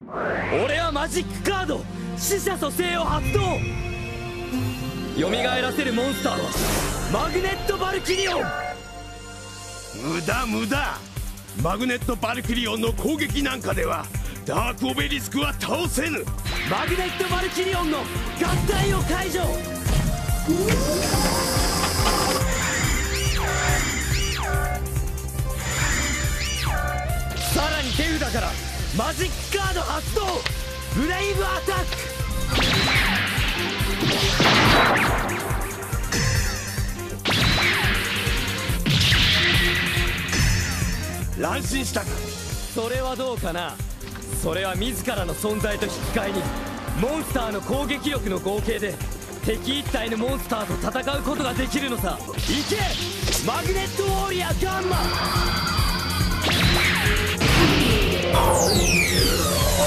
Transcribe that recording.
俺はマジックカード死者蘇生を発動。蘇らせるモンスターはマグネット・バルキリオン。 無駄。マグネット・バルキリオンの攻撃なんかではダークオベリスクは倒せぬ。 マグネット・バルキリオンの合体を解除。さらに手札からマジックカード発動。ブレイブアタック。 乱心したか。 それはどうかな。それは自らの存在と引き換えにモンスターの攻撃力の合計で敵一体のモンスターと戦うことができるのさ。いけマグネット・ウォーリアーガンマ。